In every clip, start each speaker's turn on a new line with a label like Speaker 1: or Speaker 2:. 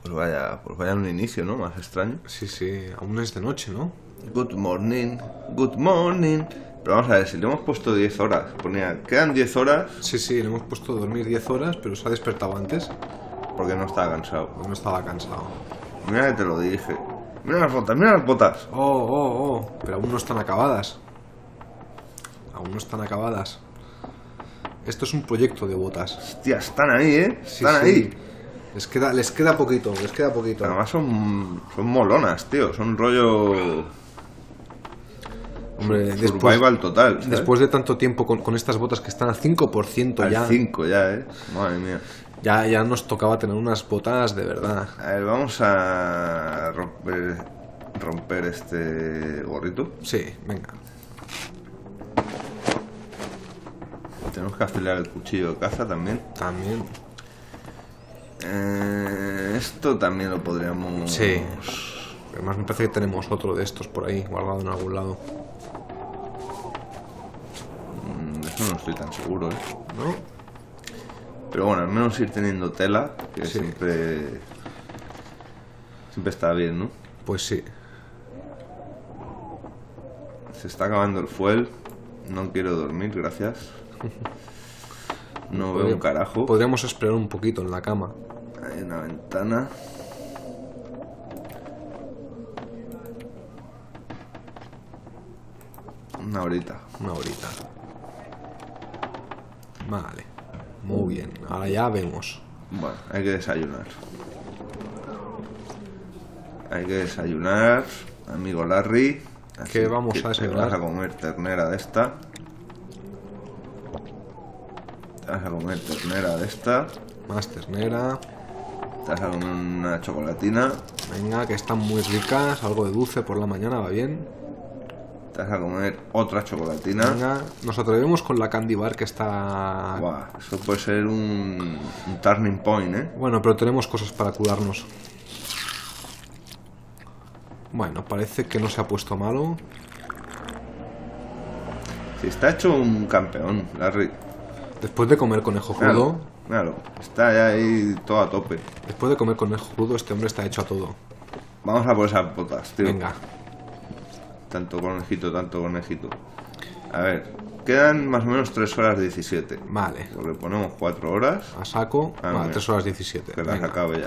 Speaker 1: Pues vaya un inicio, ¿no? Más extraño.
Speaker 2: Sí, sí, aún es de noche, ¿no?
Speaker 1: Good morning, good morning. Pero vamos a ver, si le hemos puesto 10 horas, ponía, quedan 10 horas.
Speaker 2: Sí, sí, le hemos puesto a dormir 10 horas, pero se ha despertado antes.
Speaker 1: Porque no estaba cansado.
Speaker 2: Porque no estaba cansado.
Speaker 1: Mira que te lo dije. Mira las botas, mira las botas.
Speaker 2: Oh, pero aún no están acabadas. Aún no están acabadas. Esto es un proyecto de botas.
Speaker 1: Hostia, están ahí, ¿eh?
Speaker 2: Sí,
Speaker 1: Están
Speaker 2: sí.
Speaker 1: ahí.
Speaker 2: Les queda poquito, les queda poquito.
Speaker 1: Además son molonas, tío. Son rollo...
Speaker 2: Hombre,
Speaker 1: survival total, ¿sabes?
Speaker 2: después de tanto tiempo con estas botas que están al 5%
Speaker 1: Al
Speaker 2: ya.
Speaker 1: 5 ya, ¿eh? Madre mía.
Speaker 2: Ya nos tocaba tener unas botas de verdad.
Speaker 1: A ver, vamos a romper este gorrito.
Speaker 2: Sí, venga.
Speaker 1: Tenemos que afilar el cuchillo de caza también.
Speaker 2: También.
Speaker 1: Esto también lo podríamos...
Speaker 2: Sí. Además me parece que tenemos otro de estos por ahí, guardado en algún lado.
Speaker 1: Eso no estoy tan seguro, ¿eh?
Speaker 2: ¿No?
Speaker 1: Pero bueno, al menos ir teniendo tela, que
Speaker 2: Sí.
Speaker 1: siempre está bien, ¿no?
Speaker 2: Pues sí.
Speaker 1: Se está acabando el fuel. No quiero dormir, gracias. No veo un carajo.
Speaker 2: Podríamos esperar un poquito en la cama.
Speaker 1: Hay una ventana. Una horita.
Speaker 2: Una horita. Vale. Muy bien. Ahora ya vemos.
Speaker 1: Bueno, hay que desayunar. Hay que desayunar, amigo Larry. Así
Speaker 2: ¿Qué vamos
Speaker 1: que
Speaker 2: a desayunar?
Speaker 1: Te vas a comer ternera de esta. Te vas a comer ternera de esta.
Speaker 2: Más ternera.
Speaker 1: Te vas a comer una chocolatina.
Speaker 2: Venga, que están muy ricas. Algo de dulce por la mañana, va bien.
Speaker 1: Te vas a comer otra chocolatina.
Speaker 2: Venga, nos atrevemos con la candy bar que está...
Speaker 1: Buah, eso puede ser un turning point, ¿eh?
Speaker 2: Bueno, pero tenemos cosas para curarnos. Bueno, parece que no se ha puesto malo.
Speaker 1: Si está hecho un campeón, Larry.
Speaker 2: Después de comer conejo crudo...
Speaker 1: Claro, está ya ahí todo a tope.
Speaker 2: Después de comer conejo crudo, este hombre está hecho a todo.
Speaker 1: Vamos a por esas botas, tío.
Speaker 2: Venga.
Speaker 1: Tanto conejito, tanto conejito. A ver, quedan más o menos 3 horas 17.
Speaker 2: Vale.
Speaker 1: Porque ponemos 4 horas.
Speaker 2: A saco.
Speaker 1: Ah,
Speaker 2: Vale,
Speaker 1: mira.
Speaker 2: 3 horas 17.
Speaker 1: Que las
Speaker 2: Venga.
Speaker 1: acabe ya.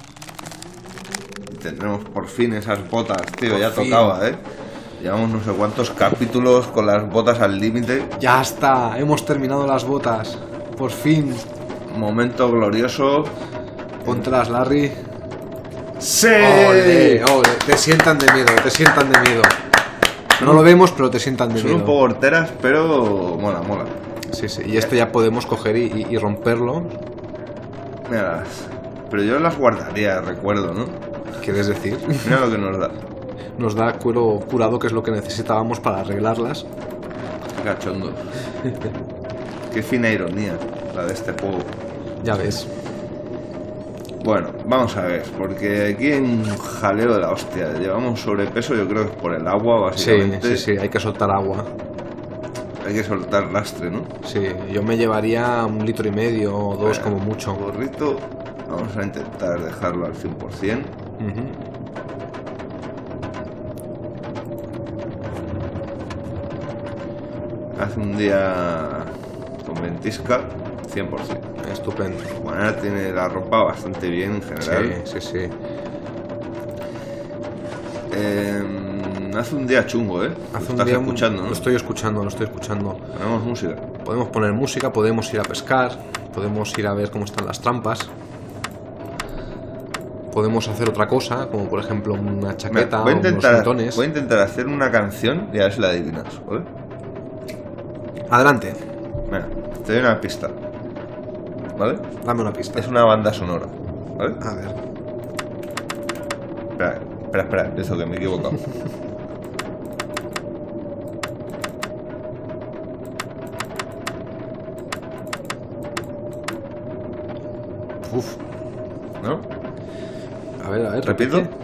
Speaker 1: Y tendremos por fin esas botas, tío.
Speaker 2: Por
Speaker 1: Ya
Speaker 2: fin.
Speaker 1: tocaba, ¿eh? Llevamos no sé cuántos capítulos con las botas al límite.
Speaker 2: Ya está. Hemos terminado las botas. Por fin.
Speaker 1: Momento glorioso.
Speaker 2: Póntelas, Larry.
Speaker 1: ¡Sí!
Speaker 2: ¡Ole! ¡Ole! Te sientan de miedo, te sientan de miedo. No lo vemos, pero te sientan de
Speaker 1: Son
Speaker 2: miedo.
Speaker 1: un poco horteras, pero mola, mola.
Speaker 2: Sí, sí. Y esto ya podemos coger y romperlo.
Speaker 1: Mira, pero yo las guardaría, recuerdo, ¿no?
Speaker 2: ¿Quieres decir?
Speaker 1: Mira lo que nos da.
Speaker 2: Nos da cuero curado, que es lo que necesitábamos para arreglarlas.
Speaker 1: Qué cachondo. Qué fina ironía la de este juego.
Speaker 2: Ya ves.
Speaker 1: Bueno, vamos a ver, porque aquí hay un jaleo de la hostia. Llevamos sobrepeso, yo creo que es por el agua,
Speaker 2: Sí,
Speaker 1: básicamente.
Speaker 2: sí, sí. Hay que soltar agua.
Speaker 1: Hay que soltar lastre, ¿no?
Speaker 2: Sí, yo me llevaría 1,5 litros o 2
Speaker 1: Bueno,
Speaker 2: como mucho.
Speaker 1: Gorrito, vamos a intentar dejarlo al 100%.
Speaker 2: Ujú.
Speaker 1: Hace un día con ventisca, 100%.
Speaker 2: Estupendo.
Speaker 1: Bueno, ahora tiene la ropa bastante bien en general.
Speaker 2: Sí, sí, sí.
Speaker 1: Hace un día chungo, ¿eh?
Speaker 2: Hace un
Speaker 1: Estás
Speaker 2: día
Speaker 1: escuchando, ¿no?
Speaker 2: Lo estoy escuchando, lo estoy escuchando.
Speaker 1: Ponemos música.
Speaker 2: Podemos poner música, podemos ir a pescar, podemos ir a ver cómo están las trampas. Podemos hacer otra cosa, como por ejemplo una chaqueta o
Speaker 1: Voy a
Speaker 2: unos
Speaker 1: intentar,
Speaker 2: botones.
Speaker 1: voy a intentar hacer una canción y a ver si la adivinas, ¿vale?
Speaker 2: Adelante,
Speaker 1: Mira, te doy una pista, ¿vale?
Speaker 2: dame una pista.
Speaker 1: Es una banda sonora, ¿vale?
Speaker 2: A ver.
Speaker 1: Espera, eso que me he equivocado.
Speaker 2: Uf.
Speaker 1: ¿No?
Speaker 2: A ver,
Speaker 1: ¿Repito?
Speaker 2: repite.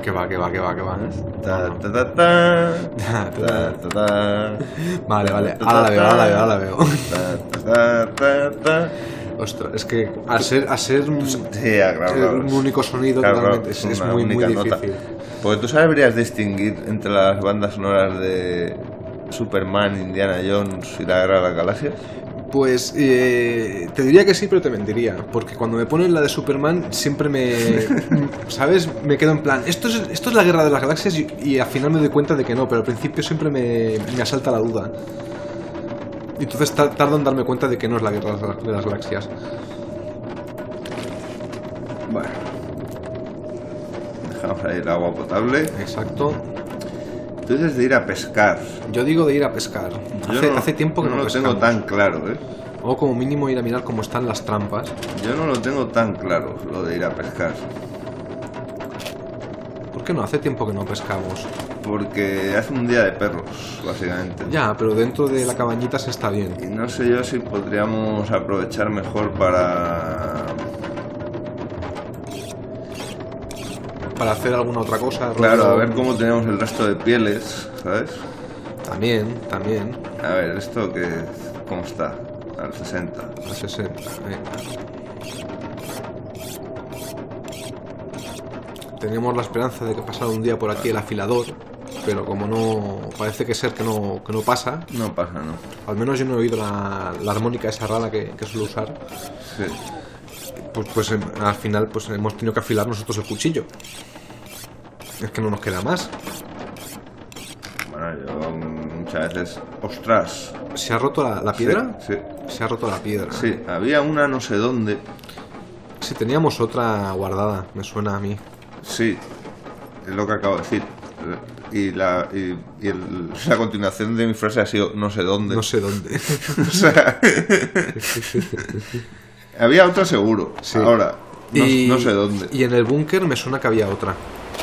Speaker 2: Que va.
Speaker 1: Ta, ta, ta, ta, ta, ta, ta.
Speaker 2: Vale,
Speaker 1: Ta, ta,
Speaker 2: ahora
Speaker 1: ta,
Speaker 2: la veo.
Speaker 1: ta, ta, ta, ta.
Speaker 2: Ostras, es que al ser un,
Speaker 1: Sí, claro,
Speaker 2: un único sonido
Speaker 1: claro,
Speaker 2: totalmente, es
Speaker 1: una
Speaker 2: muy
Speaker 1: única nota.
Speaker 2: difícil.
Speaker 1: Porque tú sabrías distinguir entre las bandas sonoras de Superman, Indiana Jones y la Guerra de las Galaxias.
Speaker 2: Pues te diría que sí, pero te mentiría. Porque cuando me ponen la de Superman, siempre ¿sabes? Me quedo en plan, esto es la Guerra de las Galaxias y al final me doy cuenta de que no, pero al principio siempre me asalta la duda. Y entonces tardo en darme cuenta de que no es la Guerra de las Galaxias.
Speaker 1: Bueno. Dejamos ahí el agua potable.
Speaker 2: Exacto.
Speaker 1: Tú dices de ir a pescar.
Speaker 2: Yo digo de ir a pescar. Hace tiempo que no
Speaker 1: lo
Speaker 2: pescamos.
Speaker 1: tengo tan claro, ¿eh?
Speaker 2: O como mínimo ir a mirar cómo están las trampas.
Speaker 1: Yo no lo tengo tan claro, lo de ir a pescar.
Speaker 2: ¿Por qué no? Hace tiempo que no pescamos.
Speaker 1: Porque hace un día de perros, básicamente.
Speaker 2: Ya, pero dentro de la cabañita se está bien.
Speaker 1: Y no sé yo si podríamos aprovechar mejor para
Speaker 2: hacer alguna otra cosa.
Speaker 1: Claro, a ver cómo tenemos el resto de pieles, ¿sabes?
Speaker 2: También.
Speaker 1: A ver, ¿esto cómo está? Al 60.
Speaker 2: A 60, Teníamos la esperanza de que pasara un día por aquí el afilador, pero como no parece que no pasa.
Speaker 1: No pasa, no.
Speaker 2: Al menos yo no he oído la armónica esa rara que suelo usar.
Speaker 1: Sí.
Speaker 2: Pues al final pues hemos tenido que afilar nosotros el cuchillo. Es que no nos queda más.
Speaker 1: Bueno, yo muchas veces... ¡Ostras!
Speaker 2: ¿Se ha roto la piedra?
Speaker 1: Sí.
Speaker 2: Se ha roto la piedra.
Speaker 1: Sí, había una no sé dónde.
Speaker 2: Sí, teníamos otra guardada, me suena a mí.
Speaker 1: Sí, es lo que acabo de decir. Y la continuación de mi frase ha sido no sé dónde.
Speaker 2: No sé dónde.
Speaker 1: O sea, había otra seguro.
Speaker 2: Sí.
Speaker 1: Ahora, no sé dónde.
Speaker 2: Y en el búnker me suena que había otra.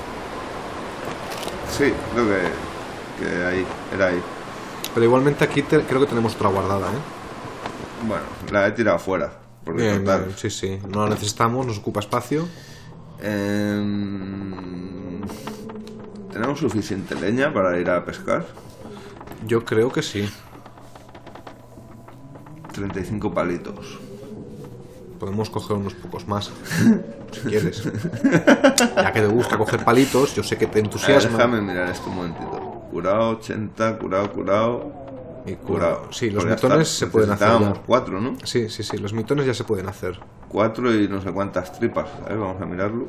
Speaker 1: Sí, creo que ahí, era ahí.
Speaker 2: Pero igualmente aquí creo que tenemos otra guardada, ¿eh?
Speaker 1: Bueno, la he tirado fuera. Porque
Speaker 2: Bien,
Speaker 1: total.
Speaker 2: bien, sí. No la necesitamos, nos ocupa espacio.
Speaker 1: ¿Tenemos suficiente leña para ir a pescar?
Speaker 2: Yo creo que sí.
Speaker 1: 35 palitos.
Speaker 2: Podemos coger unos pocos más, si quieres. Ya que te gusta coger palitos, yo sé que te entusiasma.
Speaker 1: Déjame mirar esto un momentito. Curado, 80, curado.
Speaker 2: Y curado. Sí, los
Speaker 1: Pues
Speaker 2: mitones se pueden hacer ya.
Speaker 1: 4, ¿no?
Speaker 2: Sí, los mitones ya se pueden hacer.
Speaker 1: 4 y no sé cuántas tripas. A ver, vamos a mirarlo.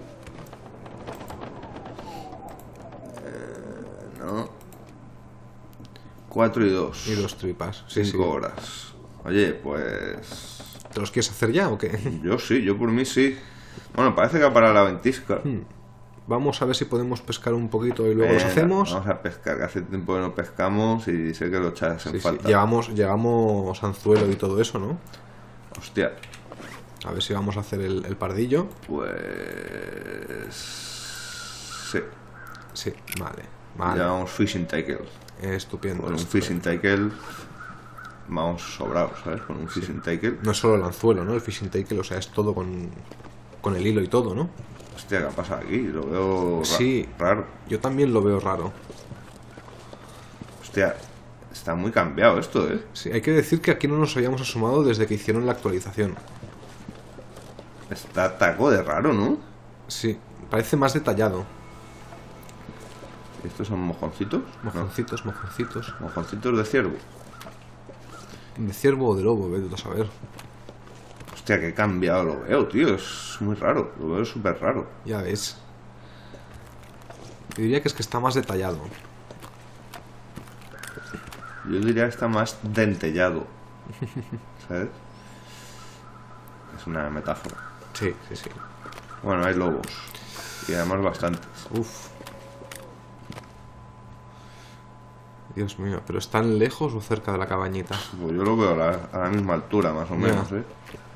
Speaker 1: No. 4 y 2.
Speaker 2: Y 2 tripas. Sí,
Speaker 1: 5 horas. Oye, pues...
Speaker 2: ¿Te los quieres hacer ya o qué?
Speaker 1: Yo sí, yo por mí sí. Bueno, parece que ha parado la ventisca.
Speaker 2: Vamos a ver si podemos pescar un poquito y luego los hacemos.
Speaker 1: Vamos a pescar, que hace tiempo que no pescamos y sé que lo echas en falta.
Speaker 2: Llevamos anzuelo y todo eso, ¿no?
Speaker 1: Hostia.
Speaker 2: A ver si vamos a hacer el pardillo.
Speaker 1: Pues... sí.
Speaker 2: Sí, vale.
Speaker 1: Llevamos fishing tackle.
Speaker 2: Estupendo.
Speaker 1: Con un fishing tackle vamos sobrados, ¿sabes? Con un fishing tackle.
Speaker 2: No es solo el anzuelo, ¿no? El fishing tackle, o sea, es todo con el hilo y todo, ¿no?
Speaker 1: Hostia, ¿qué ha pasado aquí? Lo veo raro.
Speaker 2: Yo también lo veo raro.
Speaker 1: Hostia, está muy cambiado esto, ¿eh?
Speaker 2: Sí, hay que decir que aquí no nos habíamos asomado desde que hicieron la actualización.
Speaker 1: Está taco de raro, ¿no?
Speaker 2: Sí, parece más detallado.
Speaker 1: ¿Estos son mojoncitos?
Speaker 2: Mojoncitos.
Speaker 1: Mojoncitos de ciervo.
Speaker 2: De ciervo o de lobo, vete a saber.
Speaker 1: Hostia, qué cambiado lo veo, tío. Es muy raro. Lo veo súper raro.
Speaker 2: Ya ves. Yo diría que está más detallado.
Speaker 1: Yo diría que está más dentellado. ¿Sabes? Es una metáfora.
Speaker 2: Sí.
Speaker 1: Bueno, hay lobos. Y además bastantes.
Speaker 2: Uf. Dios mío, ¿pero están lejos o cerca de la cabañita?
Speaker 1: Pues yo lo veo a la misma altura, más o menos, ¿eh?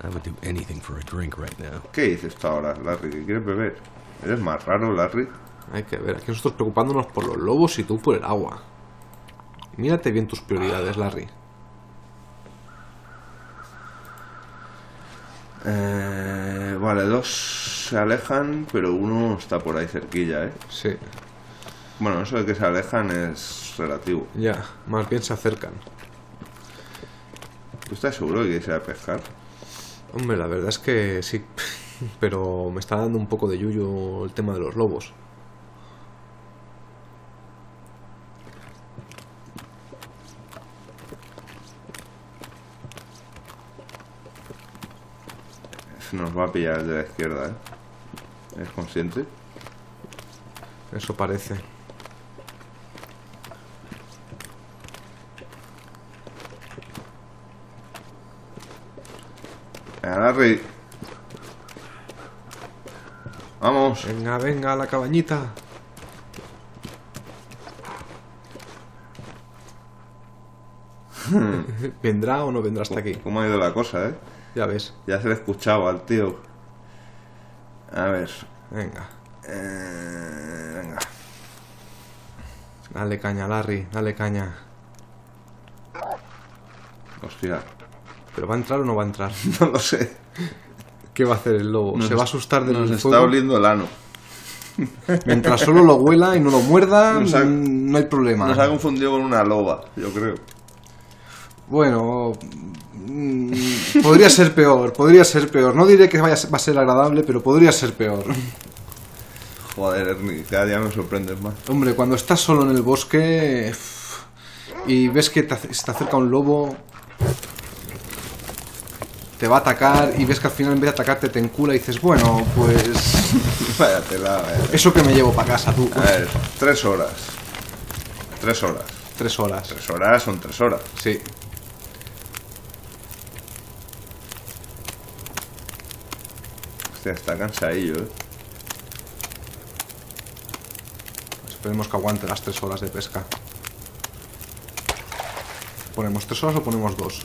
Speaker 1: ¿Qué dices tú ahora, Larry? ¿Que quieres beber? ¿Eres más raro, Larry?
Speaker 2: Hay que ver, aquí nosotros preocupándonos por los lobos y tú por el agua. Mírate bien tus prioridades, Larry.
Speaker 1: Vale, dos se alejan, pero uno está por ahí cerquilla, ¿eh?
Speaker 2: Sí.
Speaker 1: Bueno, eso de que se alejan es relativo.
Speaker 2: Ya, más bien se acercan.
Speaker 1: ¿Tú estás seguro de que irse a pescar?
Speaker 2: Hombre, la verdad es que sí. Pero me está dando un poco de yuyu el tema de los lobos.
Speaker 1: Nos va a pillar de la izquierda, ¿eh? ¿Es consciente?
Speaker 2: Eso parece.
Speaker 1: Larry. Vamos.
Speaker 2: Venga, venga, a la cabañita. ¿Vendrá o no vendrá hasta aquí?
Speaker 1: ¿Cómo ha ido la cosa, eh?
Speaker 2: Ya ves.
Speaker 1: Ya se le escuchaba al tío. A ver.
Speaker 2: Venga.
Speaker 1: Venga.
Speaker 2: Dale caña, Larry, dale caña.
Speaker 1: Hostia.
Speaker 2: ¿Pero va a entrar o no va a entrar?
Speaker 1: No lo sé.
Speaker 2: ¿Qué va a hacer el lobo? ¿Se va a asustar del
Speaker 1: Nos
Speaker 2: fuego?
Speaker 1: está oliendo el ano.
Speaker 2: Mientras solo lo huela y no lo muerda, no hay problema.
Speaker 1: Nos ha confundido con una loba, yo creo.
Speaker 2: Bueno, podría ser peor, podría ser peor. No diré que va a ser agradable, pero podría ser peor.
Speaker 1: Joder, Ernie, cada día me sorprendes más.
Speaker 2: Hombre, cuando estás solo en el bosque y ves que se te acerca un lobo, te va a atacar y ves que al final en vez de atacarte te encula y dices, bueno, pues...
Speaker 1: Vaya tela,
Speaker 2: Eso que me llevo para casa, tú.
Speaker 1: A ver, 3 horas. 3 horas.
Speaker 2: 3 horas.
Speaker 1: 3 horas son 3 horas.
Speaker 2: Sí.
Speaker 1: Hostia, está cansadillo, eh.
Speaker 2: Esperemos que aguante las 3 horas de pesca. ¿Ponemos 3 horas o ponemos 2?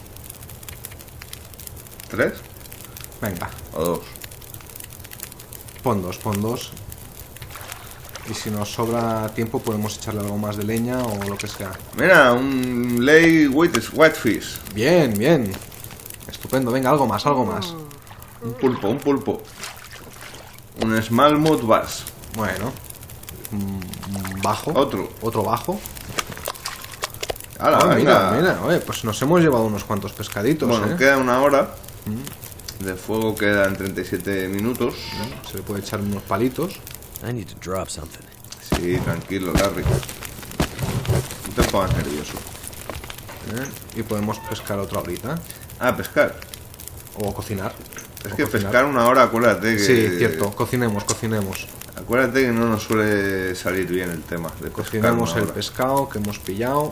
Speaker 1: ¿3?
Speaker 2: Venga,
Speaker 1: ¿O 2?
Speaker 2: pon 2, pon 2. Y si nos sobra tiempo podemos echarle algo más de leña o lo que sea.
Speaker 1: Mira, un lay whitefish.
Speaker 2: Bien, bien. Estupendo, venga, algo más, algo más.
Speaker 1: Un pulpo, un pulpo. Un smallmouth bass.
Speaker 2: Bueno. Bajo. Otro bajo.
Speaker 1: ¡Hala,
Speaker 2: Ah,
Speaker 1: venga!
Speaker 2: mira, oye, pues nos hemos llevado unos cuantos pescaditos,
Speaker 1: Bueno, queda 1 hora. De fuego quedan 37 minutos.
Speaker 2: Se le puede echar unos palitos.
Speaker 3: I need to drop something.
Speaker 1: Sí, tranquilo, Larry. No te pongas nervioso.
Speaker 2: Y podemos pescar otra horita.
Speaker 1: Ah, pescar.
Speaker 2: O cocinar.
Speaker 1: Es
Speaker 2: O
Speaker 1: que
Speaker 2: cocinar.
Speaker 1: pescar 1 hora, acuérdate que...
Speaker 2: Sí, cierto. Cocinemos, cocinemos.
Speaker 1: Acuérdate que no nos suele salir bien el tema de pescar
Speaker 2: Cocinemos
Speaker 1: 1
Speaker 2: el
Speaker 1: hora.
Speaker 2: pescado que hemos pillado.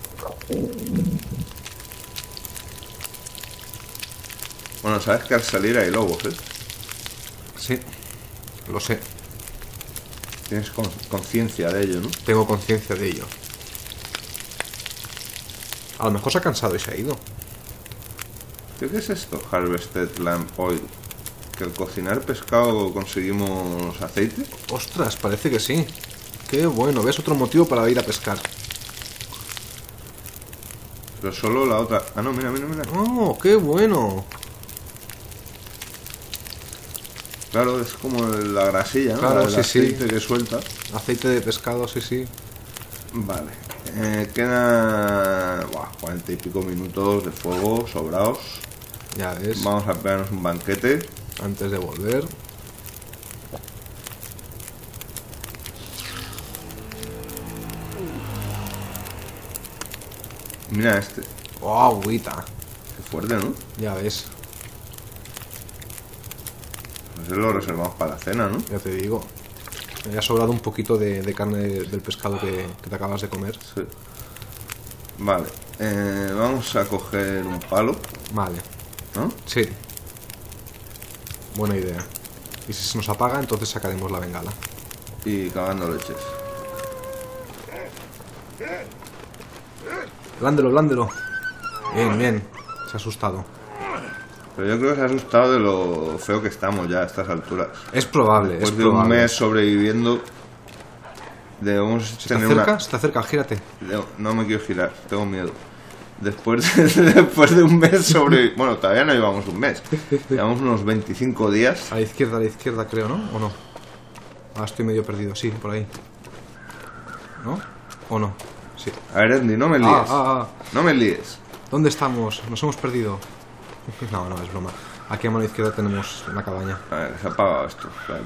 Speaker 1: Bueno, sabes que al salir hay lobos, ¿eh?
Speaker 2: Sí, lo sé.
Speaker 1: Tienes conciencia de ello, ¿no?
Speaker 2: Tengo conciencia de ello. A lo mejor se ha cansado y se ha ido.
Speaker 1: ¿Qué es esto? Harvested lamp oil. ¿Que al cocinar pescado conseguimos aceite?
Speaker 2: Ostras, parece que sí. Qué bueno, ¿ves? Otro motivo para ir a pescar.
Speaker 1: Pero solo la otra... Ah, no, mira, mira, mira.
Speaker 2: ¡Oh, qué bueno!
Speaker 1: Claro, es como la grasilla, ¿no?
Speaker 2: Claro,
Speaker 1: El
Speaker 2: sí,
Speaker 1: aceite
Speaker 2: sí.
Speaker 1: que suelta.
Speaker 2: Aceite de pescado, sí, sí.
Speaker 1: Vale. Queda... 40 y pico minutos de fuego sobrados.
Speaker 2: Ya ves,
Speaker 1: Vamos a pegarnos un banquete.
Speaker 2: antes de volver.
Speaker 1: Mira este.
Speaker 2: ¡Oh, agüita!
Speaker 1: Qué fuerte, ¿no?
Speaker 2: Ya ves,
Speaker 1: Pues lo reservamos para la cena, ¿no?
Speaker 2: ya te digo. Me ha sobrado un poquito de carne del pescado que te acabas de comer.
Speaker 1: Sí. Vale. Vamos a coger un palo,
Speaker 2: Vale,
Speaker 1: ¿no?
Speaker 2: sí. Buena idea. Y si se nos apaga, entonces sacaremos la bengala.
Speaker 1: Y cagando leches.
Speaker 2: Blándelo, blándelo. Bien, bien. Se ha asustado.
Speaker 1: Pero yo creo que se ha asustado de lo feo que estamos ya a estas alturas.
Speaker 2: Es probable,
Speaker 1: Después
Speaker 2: es
Speaker 1: de un
Speaker 2: probable.
Speaker 1: mes sobreviviendo, debemos
Speaker 2: ¿Se te
Speaker 1: tener
Speaker 2: acerca?
Speaker 1: una...
Speaker 2: Se te acerca, gírate.
Speaker 1: No me quiero girar, tengo miedo. Después de un mes sobre... Bueno, todavía no llevamos un mes. Llevamos unos 25 días.
Speaker 2: A la izquierda creo, ¿no? ¿O no? Ah, estoy medio perdido, sí, por ahí. ¿No? ¿O no? Sí.
Speaker 1: A ver, Andy, no me líes. No me líes.
Speaker 2: ¿Dónde estamos? Nos hemos perdido. No, es broma. Aquí a mano izquierda tenemos una cabaña.
Speaker 1: A ver, se ha apagado esto. Espérate.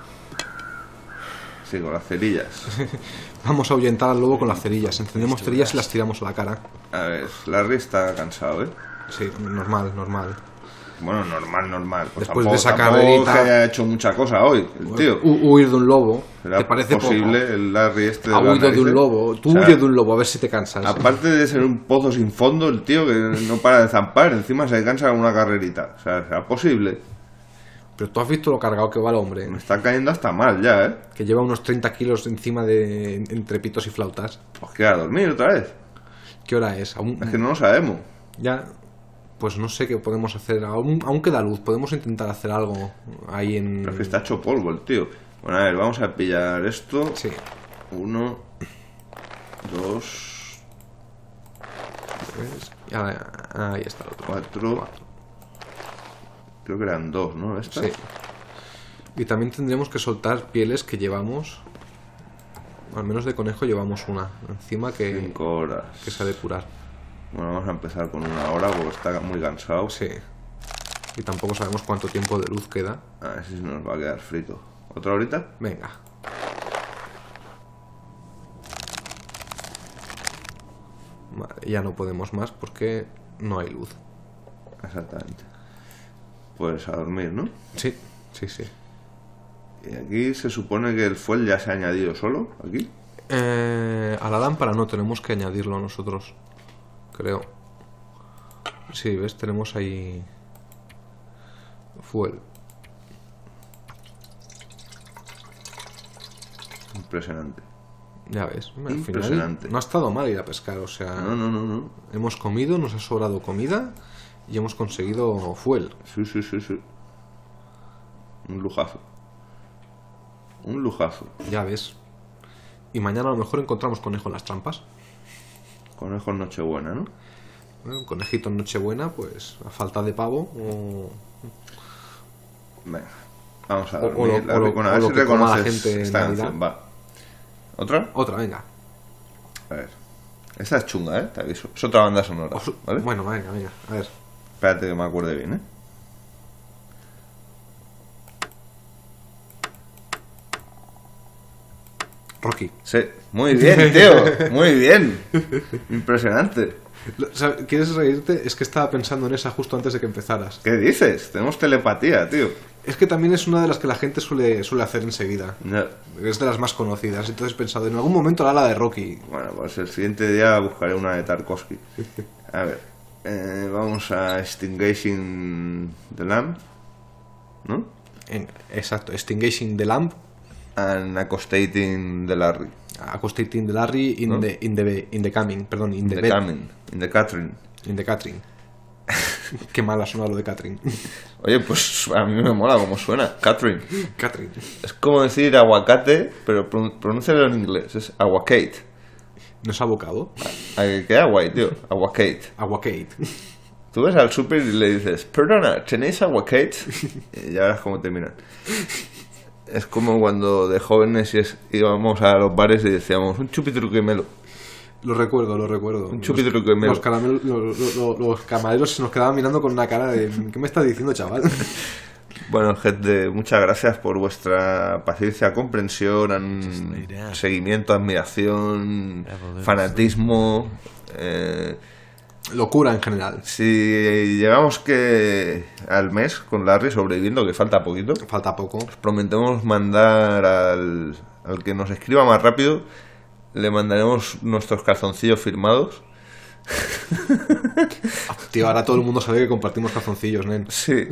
Speaker 1: Sí, con las cerillas.
Speaker 2: Vamos a ahuyentar al lobo con las cerillas. Encendemos cerillas y las tiramos a la cara.
Speaker 1: A ver, Larry está cansado, ¿eh?
Speaker 2: Sí, normal.
Speaker 1: Bueno, normal. Pues
Speaker 2: Después de esa
Speaker 1: tampoco
Speaker 2: carrerita...
Speaker 1: que haya hecho mucha cosa hoy, el tío.
Speaker 2: Huir de un lobo.
Speaker 1: ¿Será
Speaker 2: ¿Te parece
Speaker 1: posible
Speaker 2: poco?
Speaker 1: el Larry este de
Speaker 2: Ha
Speaker 1: las
Speaker 2: huido de un
Speaker 1: narices?
Speaker 2: lobo. Tú
Speaker 1: O sea,
Speaker 2: huye de un lobo, a ver si te cansas.
Speaker 1: Aparte de ser un pozo sin fondo, el tío que no para de zampar, encima se cansa con una carrerita. O sea, ¿será posible?
Speaker 2: Pero tú has visto lo cargado que va el hombre.
Speaker 1: Me está cayendo hasta mal ya, ¿eh?
Speaker 2: Que lleva unos 30 kilos encima de entre pitos y flautas.
Speaker 1: Pues que a dormir otra vez.
Speaker 2: ¿Qué hora es? Aún...
Speaker 1: Es que no lo sabemos.
Speaker 2: Ya... Pues no sé qué podemos hacer. Aún queda luz. Podemos intentar hacer algo ahí en...
Speaker 1: Pero es que está hecho polvo el tío. Bueno, a ver, vamos a pillar esto.
Speaker 2: Sí.
Speaker 1: 1, 2,
Speaker 2: Ahí está el otro.
Speaker 1: 4. Creo que eran 2, ¿no? ¿Estas?
Speaker 2: Sí. Y también tendremos que soltar pieles que llevamos. Al menos de conejo llevamos una. Encima que
Speaker 1: 5 horas.
Speaker 2: se ha de curar.
Speaker 1: Bueno, vamos a empezar con 1 hora porque está muy cansado.
Speaker 2: Sí. Y tampoco sabemos cuánto tiempo de luz queda.
Speaker 1: A ver si nos va a quedar frito. ¿Otra horita?
Speaker 2: Venga. Vale, ya no podemos más porque no hay luz.
Speaker 1: Exactamente. Pues a dormir, ¿no?
Speaker 2: Sí.
Speaker 1: Y aquí se supone que el fuel ya se ha añadido solo, aquí.
Speaker 2: A la lámpara no, tenemos que añadirlo nosotros. Creo. Sí, ¿ves? Tenemos ahí... fuel.
Speaker 1: Impresionante.
Speaker 2: Ya ves. Al
Speaker 1: Impresionante.
Speaker 2: final no ha estado mal ir a pescar, o sea...
Speaker 1: No.
Speaker 2: Hemos comido, nos ha sobrado comida y hemos conseguido fuel.
Speaker 1: Sí. Un lujazo.
Speaker 2: Ya ves. Y mañana a lo mejor encontramos conejo en las trampas.
Speaker 1: Conejo en Nochebuena, ¿no?
Speaker 2: Un conejito en Nochebuena, pues a falta de pavo o...
Speaker 1: Venga, vamos a
Speaker 2: O
Speaker 1: dormir.
Speaker 2: lo- o lo-
Speaker 1: Con a
Speaker 2: o
Speaker 1: ver
Speaker 2: lo
Speaker 1: si
Speaker 2: que coma la
Speaker 1: reconoces
Speaker 2: gente en
Speaker 1: esta
Speaker 2: Navidad.
Speaker 1: canción. Va. ¿Otra?
Speaker 2: Otra, venga.
Speaker 1: A ver. Esta es chunga, ¿eh? Te aviso. Es otra banda sonora, ¿vale?
Speaker 2: Bueno, venga. A ver.
Speaker 1: Espérate que me acuerde bien, ¿eh?
Speaker 2: Rocky.
Speaker 1: Sí. Muy bien, tío. Muy bien. Impresionante.
Speaker 2: ¿Quieres reírte? Es que estaba pensando en esa justo antes de que empezaras.
Speaker 1: ¿Qué dices? Tenemos telepatía, tío.
Speaker 2: Es que también es una de las que la gente suele hacer enseguida.
Speaker 1: Ya.
Speaker 2: Es de las más conocidas. Entonces he pensado, en algún momento la de Rocky.
Speaker 1: Bueno, pues el siguiente día buscaré una de Tarkovsky. A ver. Vamos a Extinguishing the Lamp, ¿no?
Speaker 2: Exacto, Extinguishing the Lamp,
Speaker 1: And Accostating the Larry.
Speaker 2: Accostating the Larry in,
Speaker 1: ¿no?
Speaker 2: in the coming, perdón, in the
Speaker 1: The
Speaker 2: bed,
Speaker 1: Coming. In the Catherine.
Speaker 2: in the Catherine. Qué mal ha sonado lo de Catherine.
Speaker 1: Oye, pues a mí me mola cómo suena. Catherine.
Speaker 2: Catherine.
Speaker 1: Es como decir aguacate, pero pronúncialo en inglés. Es aguacate.
Speaker 2: ¿No es abocado?
Speaker 1: ¿Qué agua hay, tío? Aguacate.
Speaker 2: Aguacate.
Speaker 1: Tú ves al súper y le dices, perdona, ¿tenéis aguacate? Y ya verás cómo te miran. Es como cuando de jóvenes íbamos a los bares y decíamos, un chupitruquemelo.
Speaker 2: Lo recuerdo.
Speaker 1: Un chupitruquemelo.
Speaker 2: Los camareros se nos quedaban mirando con una cara de ¿qué me estás diciendo, chaval?
Speaker 1: Bueno, gente, muchas gracias por vuestra paciencia, comprensión, seguimiento, admiración, fanatismo.
Speaker 2: Locura en general.
Speaker 1: Si llegamos que al mes con Larry sobreviviendo, que falta poquito,
Speaker 2: Falta poco.
Speaker 1: prometemos mandar al que nos escriba más rápido, le mandaremos nuestros calzoncillos firmados.
Speaker 2: Tío, ahora todo el mundo sabe que compartimos calzoncillos, nen.
Speaker 1: Sí.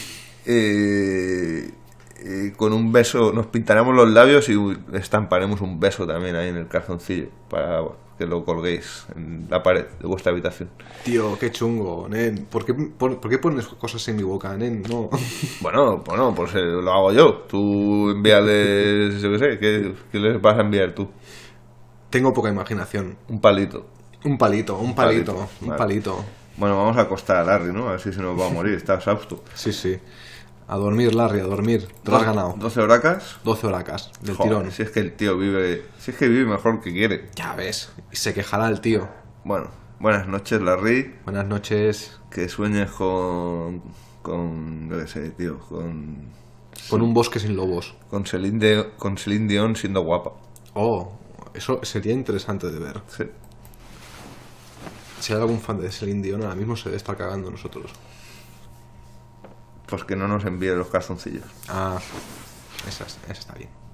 Speaker 1: Y con un beso nos pintaremos los labios y estamparemos un beso también ahí en el calzoncillo para que lo colguéis en la pared de vuestra habitación.
Speaker 2: Tío, qué chungo, nen. ¿Por qué pones cosas en mi boca, nen? No.
Speaker 1: Bueno, pues lo hago yo. Tú envíales, yo qué sé, ¿qué les vas a enviar tú?
Speaker 2: Tengo poca imaginación.
Speaker 1: Un palito.
Speaker 2: Un palito, un palito, un
Speaker 1: Vale.
Speaker 2: palito.
Speaker 1: Bueno, vamos a acostar a Larry, ¿no? A ver si se nos va a morir, está exhausto.
Speaker 2: Sí, sí. A dormir, Larry, a dormir. Te lo has ganado.
Speaker 1: 12 horacas.
Speaker 2: 12 horacas del
Speaker 1: Joder,
Speaker 2: tirón.
Speaker 1: si es que el tío vive... Si es que vive mejor que quiere.
Speaker 2: Ya ves. Y se quejará el tío.
Speaker 1: Bueno, buenas noches, Larry.
Speaker 2: Buenas noches.
Speaker 1: Que sueñes con... Yo qué sé, tío.
Speaker 2: Con un bosque sin lobos.
Speaker 1: Con Celine Dion siendo guapa.
Speaker 2: Oh, eso sería interesante de ver.
Speaker 1: Sí.
Speaker 2: Si hay algún fan de Celine Dion, ahora mismo se debe estar cagando en nosotros.
Speaker 1: Pues que no nos envíe los calzoncillos.
Speaker 2: Ah, esa está bien.